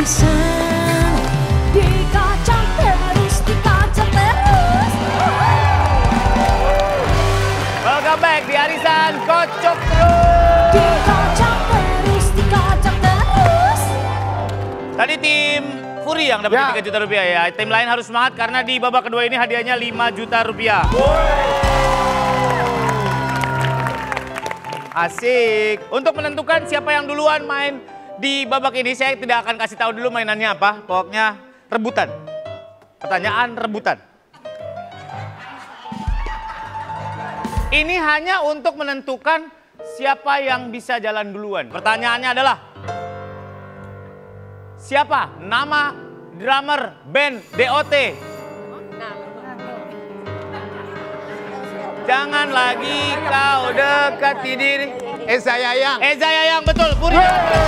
arisan. Dikacang terus, dikacang terus. Welcome back di arisan Kocok Terus. Dikacang terus, dikacang terus. Tadi tim Furi yang dapat 3 juta rupiah ya. Tim lain harus semangat karena di babak kedua ini hadiahnya 5 juta rupiah. Asik. Untuk menentukan siapa yang duluan main di babak ini, saya tidak akan kasih tahu dulu mainannya apa. Pokoknya rebutan. Pertanyaan rebutan. Ini hanya untuk menentukan siapa yang bisa jalan duluan. Pertanyaannya adalah, siapa nama drummer band DOT? Jangan lagi kau dekati diri. Eza Yayang. Eza Yayang, betul. Puri.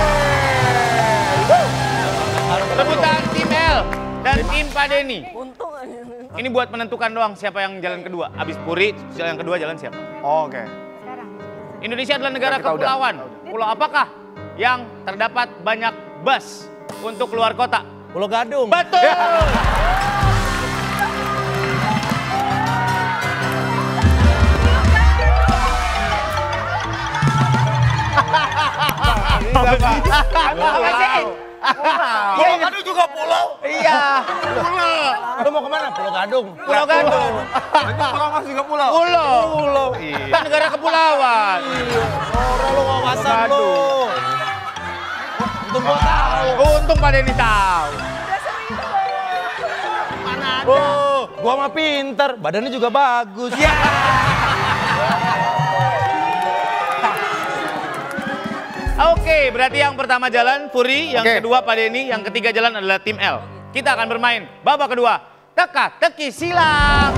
Rebutan tim L dan tim Pak Denny. Ini buat menentukan doang siapa yang jalan kedua. Abis Puri, yang kedua jalan siapa? Oh, oke. Indonesia adalah negara kepulauan. Pulau apakah yang terdapat banyak bus untuk keluar kota? Pulau Gadung. Betul. Apa sih? Pulau Gadung juga pulau. Iya. Pulau. Lu mau kemana? Pulau Gadung. Pulau Gadung. Pulau Mas juga pulau. Pulau. Pulau. Kan negara kepulauan. Orang lu wawasan lu. Untung gua tahu. Untung Pak Denny tahu. Mana ada? Oh, gua mah pinter. Badannya juga bagus. Ya. Oke, berarti yang pertama jalan Furi, yang kedua Pak Denny, yang ketiga jalan adalah tim L. Kita akan bermain babak kedua, teka-teki silang.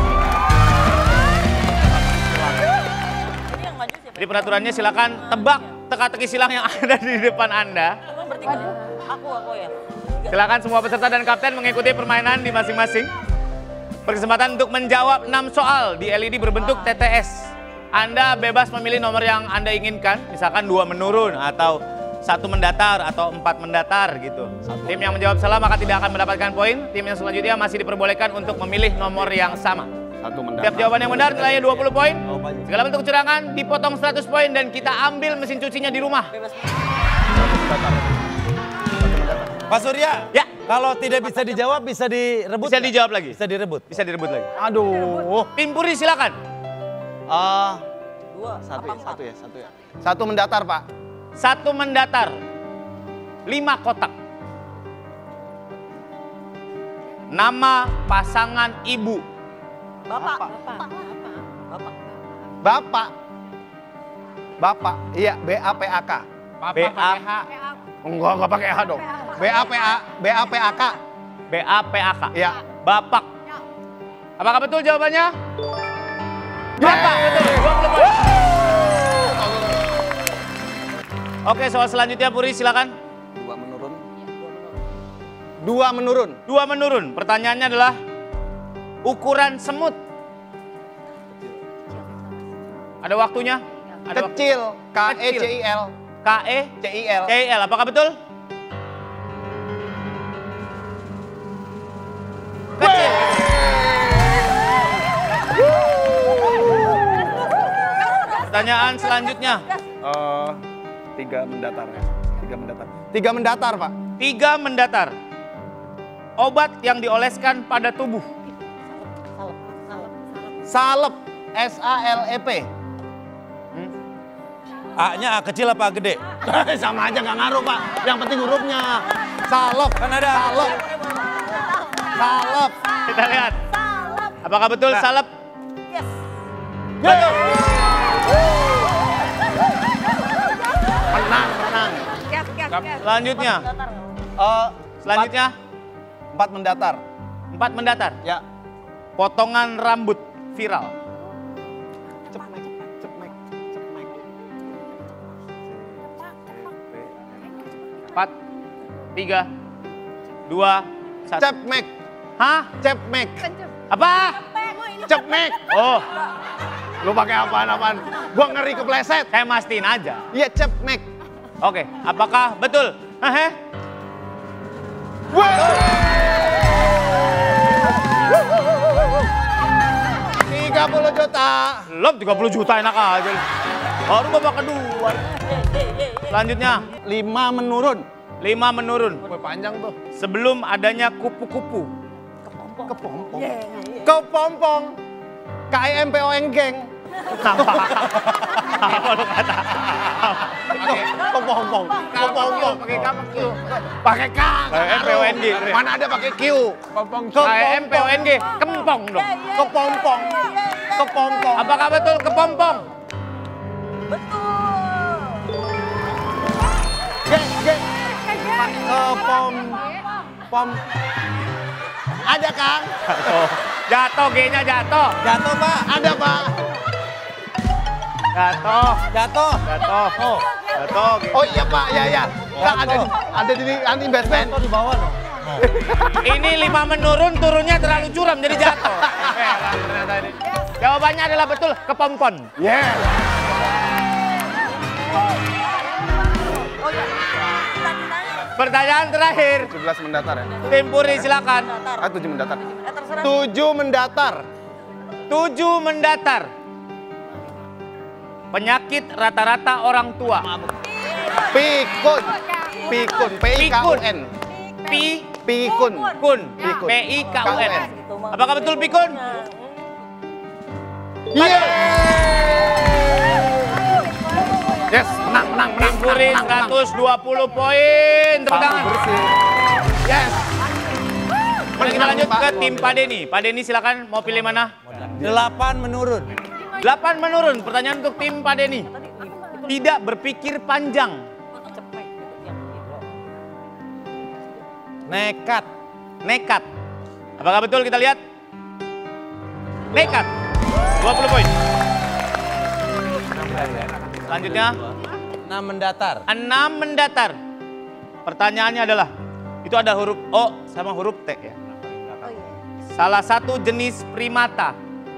Jadi peraturannya silakan tebak teka-teki silang yang ada di depan Anda. Aku ya. Silakan semua peserta dan kapten mengikuti permainan di masing-masing. Berkesempatan untuk menjawab 6 soal di LED berbentuk TTS. Anda bebas memilih nomor yang Anda inginkan, misalkan 2 menurun atau 1 mendatar atau 4 mendatar gitu. Tim yang menjawab salah maka tidak akan mendapatkan poin. Tim yang selanjutnya masih diperbolehkan untuk memilih nomor yang sama. 1 mendatar. Setiap jawaban yang benar nilainya 20 poin. Segala bentuk kecurangan dipotong 100 poin dan kita ambil mesin cucinya di rumah. Pak Surya, Ya. kalau tidak bisa dijawab bisa direbut. Bisa dijawab lagi. Bisa direbut. Bisa direbut lagi. Aduh. Tim Puri silakan. Satu ya. 1 mendatar, Pak. 1 mendatar. 5 kotak. Nama pasangan ibu. Bapak. Iya, BAPAK. Enggak pakai H dong. BAPAK. BAPAK. Iya. Bapak. Apakah betul jawabannya? Bapak, betul. 20 poin. Oke, soal selanjutnya Puri silakan. 2 menurun. 2 menurun. Pertanyaannya adalah ukuran semut. Ada waktunya? Ada Kecil. KECIL. KECIL. CIL. Apakah betul? Kecil. Pertanyaan selanjutnya. 3 mendatar ya. 3 mendatar. 3 mendatar, Pak. 3 mendatar. Obat yang dioleskan pada tubuh. Salep. SALEP. A-nya A kecil apa A gede? Sama aja nggak ngaruh, Pak. Yang penting hurufnya. Salep. Kan ada Salep. Salep. Kita lihat. Apakah betul salep? Yes. Betul. Menang. Selanjutnya. Selanjutnya 4 mendatar. 4 mendatar. Ya. Potongan rambut viral. Cepmek. 4, 3, 2, 1. Cepmek. Hah? Cepmek. Apa? Cepmek. Oh, Lu pakai apaan? Gua ngeri kepleset. saya mastiin aja. Iya, cepmek. Oke, apakah betul? Hehe. Belum 30 juta enak aja. Baru babak kedua. Selanjutnya 5 menurun. 5 menurun. Wih, panjang tuh. Sebelum adanya kupu-kupu. Kepompong. Kepompong. KIMPON geng. Apa lu kata? Kepompong. Kepompong. Pakai K apa Q? Pakai K. KIMPONG. Mana ada pakai Q? KIMPONG. Kempong dong. Kepompong. Kepompong. Apakah betul kepompong? Betul. Geng. Pom. Ada Kang? Jatuh, G-nya jatuh. Jatuh, Pak. Ada Pak. Jatuh. Jatuh. Jatuh. Jatuh. G. Oh iya Pak, ya. Kang ada di investment. Jatuh di bawah loh. Ini 5 menurun, turunnya terlalu curam jadi jatuh. Ternyata ini. Jawabannya adalah betul kepompon. Yeah. Pertanyaan terakhir. 17 mendatar ya. Tim Puri silakan. 7 mendatar. Terserah. 7 mendatar. 7 mendatar. Penyakit rata-rata orang tua. Pikun. Pikun. P-I-K-U-N. Pikun. Kun. Pikun. P-I-K-U-N. Apakah betul pikun? Yeah. Yes, menang. Tim Puri 120 poin. Tepuk tangan. Bersih. Yes. Mari kita lanjut ke tim Pak Denny. Pak Denny silakan mau pilih mana? 8 menurun. 8 menurun. Pertanyaan untuk tim Pak Denny. Tidak berpikir panjang. Nekat. Nekat. Apakah betul kita lihat? Nekat. 20 poin. Selanjutnya 6 mendatar. 6 mendatar. Pertanyaannya adalah, itu ada huruf O sama huruf T ya. Salah satu jenis primata.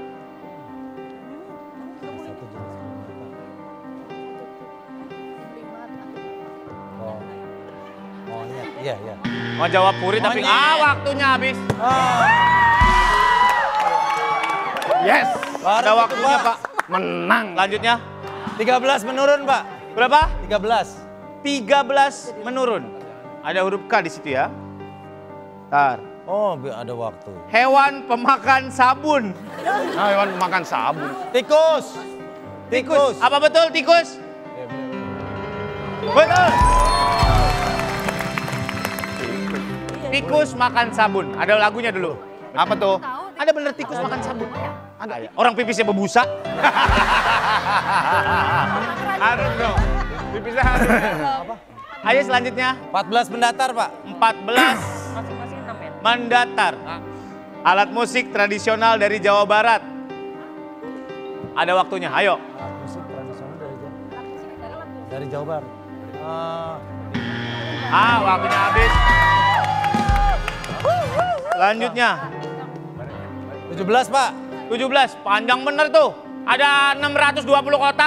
Monyet. Iya. Mau jawab Puri tapi Monyet. waktunya habis. Yes. Ada waktunya Pak. Menang. Lanjutnya 13 menurun, Pak. berapa? 13. 13 menurun. Ada huruf K di situ ya. Ntar. Oh, ada waktu. Hewan pemakan sabun. Nah, hewan makan sabun. Tikus. Tikus. Apa betul tikus? Betul. Tikus makan sabun. Ada lagunya dulu. Apa tuh? Ada bener tikus makan sabun? Ada. Orang pipisnya berbusa. Harus dong. Dipisah harus. Ayo selanjutnya. 14 mendatar, Pak. 14 Masing-masing 6 ya. mendatar. Alat musik tradisional dari Jawa Barat. Ada waktunya, ayo. Musik tradisional dari Jawa Barat. Waktunya habis. Selanjutnya. 17, Pak. 17, panjang bener tuh. Ada 620 kotak.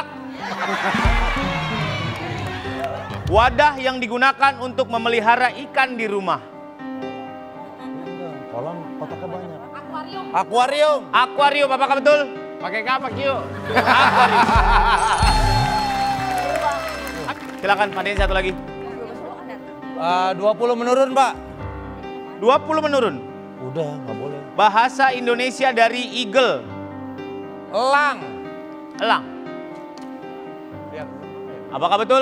Wadah yang digunakan untuk memelihara ikan di rumah. Kolam kotaknya banyak. Akuarium. Akuarium, apakah betul? Pakai K apa Q? Akuarium. Silakan, Pak Denny satu lagi. 20 menurun, Pak. 20 menurun. Udah, nggak boleh. Bahasa Indonesia dari eagle. Elang. Elang. Apakah betul?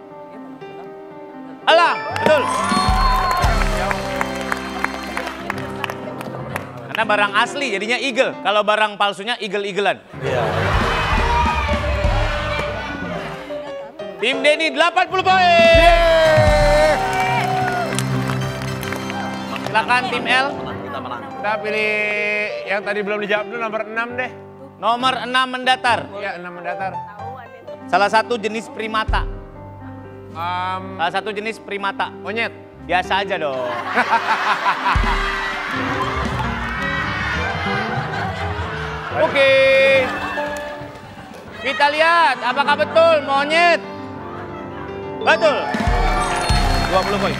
Elang, betul. Karena barang asli jadinya eagle. Kalau barang palsunya eagle-eaglean. Iya. Tim Denny 80 poin. Silakan tim L. Kita pilih yang tadi belum dijawab dulu nomor 6 deh. Nomor 6 mendatar. Ya, 6 mendatar. Salah satu jenis primata. Salah satu jenis primata. Monyet. Biasa aja dong. Oke. Kita lihat apakah betul monyet. Betul. 20 poin.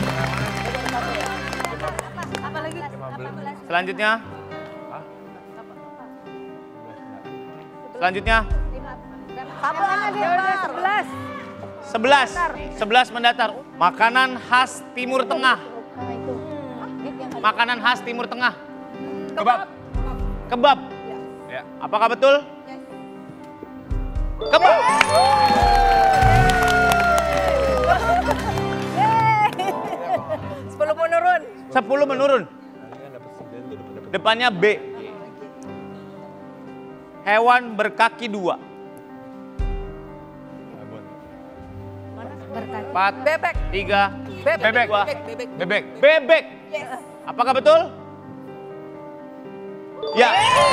Selanjutnya. Selanjutnya Sabar. 11 mendatar. Makanan khas Timur Tengah. Makanan khas Timur Tengah. Kebab. Kebab. Ya. Apakah betul? Kebab. 10 menurun. 10 menurun. Depannya B. Hewan berkaki 2. 4, Bebek. 3, Bebek. 2. Bebek. Bebek. Apakah betul? Ya.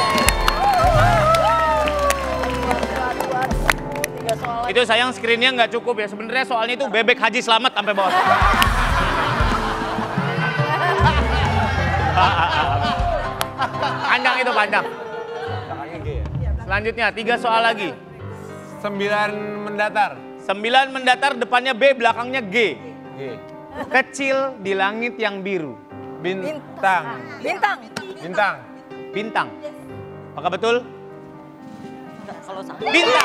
Itu sayang screennya nggak cukup ya. Sebenarnya soalnya itu bebek Haji Slamet sampai bawah. Panjang itu panjang. Selanjutnya 3 soal lagi. 9 mendatar. 9 mendatar, depannya B, belakangnya G. G. Kecil di langit yang biru. Bintang. Bintang. Bintang. Bintang. Apakah betul? Kalau salah. Bintang.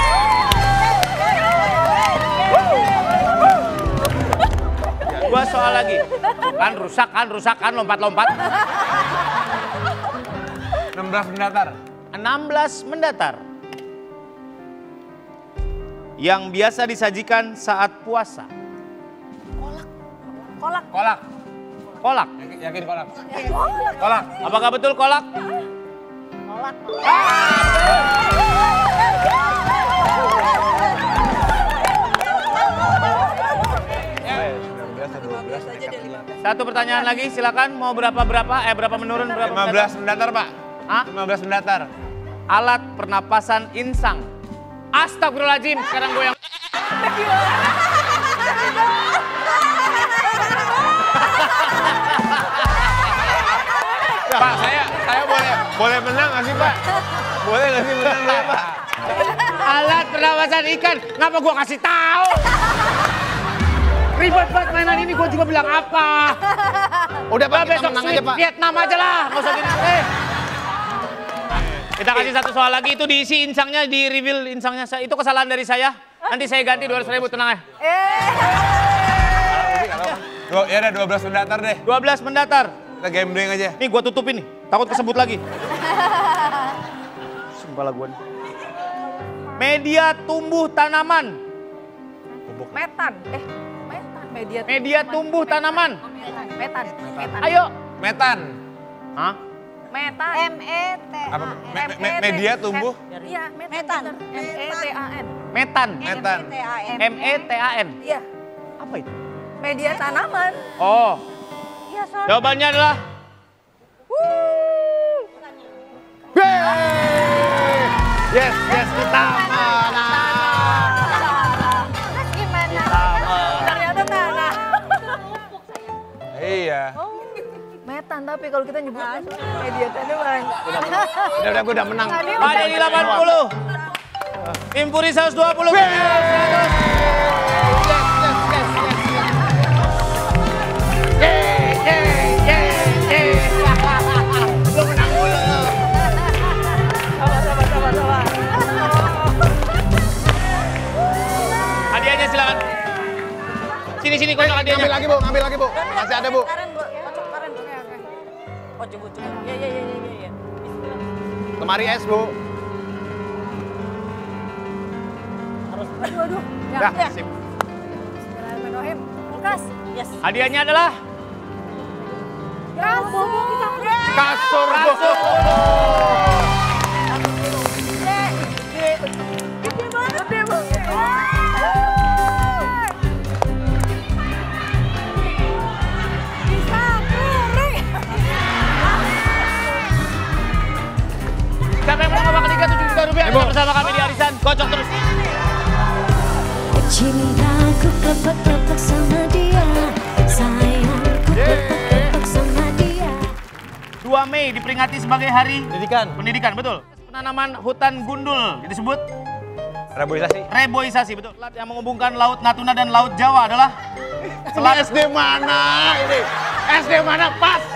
Dua soal lagi. Rusak kan, lompat-lompat. 16 mendatar. 16 mendatar. Yang biasa disajikan saat puasa. Kolak. Kolak. Kolak. Yakin kolak? Kolak. Apakah betul kolak? Kolak. Satu pertanyaan lagi, silakan. Mau berapa? Berapa menurun? Berapa 15 mendatar, Pak. Hah? 15 mendatar. Alat pernapasan insang. Astagfirullahaladzim, sekarang gue yang... Pak, saya boleh menang nggak sih, Pak? Boleh nggak sih menang saya, Pak? Alat pernapasan ikan, ngapa gue kasih tahu? Ribet banget mainan ini, gue juga bilang apa? Udah, Pak, kita besok menang sweet aja, Pak. Vietnam aja lah, nggak usah gini. Kita kasih satu soal lagi, itu diisi insangnya, di reveal insangnya. Itu kesalahan dari saya. Nanti saya ganti 200.000, tenang ya. Ya udah 12 mendatar deh. 12 mendatar. Kita gambling aja. Nih gue tutupin nih, takut kesebut lagi. Sumpah lah gue nih. Media tumbuh tanaman. Metan. Media tumbuh tanaman. Metan. Ayo. Metan. Hah? Metan. Apa? Media tumbuh. Iya, metan. METAN. Metan. Metan. METAN. Iya. Apa itu? Media tanaman. Oh. Iya, sorry. Jawabannya adalah Yes, kita menang. Terus gimana? Ternyata tanah. Iya. Metan, tapi kalau kita nyebut media tanaman. Udah, gue udah menang. ada di 80. Tim Puri 120. Hadiahnya silakan. Sini kotak hadiahnya. Ngambil lagi, Bu. Masih ada, Bu. Karen, Bu. Kocok karen, Bu. Oh, coba. Iya. Lemari es, Bu. Aduh. Ya, sip. Bismillahirrahmanirrahim. Kulkas. Yes. Hadiahnya adalah Kasur. Kasur, Bu. Gede banget. Bisa kering. siapa yang menang babak ketiga 7 juta rupiah. Tetap bersama kami di Arisan. Kocok terus. Cintaku kepek-kepek sama dia, sayangku kepek-kepek sama dia. 2 Mei diperingati sebagai Hari Pendidikan. betul. Penanaman hutan gundul disebut reboisasi, betul. Selat yang menghubungkan Laut Natuna dan Laut Jawa adalah Selat SD mana ini? SD mana? Pas.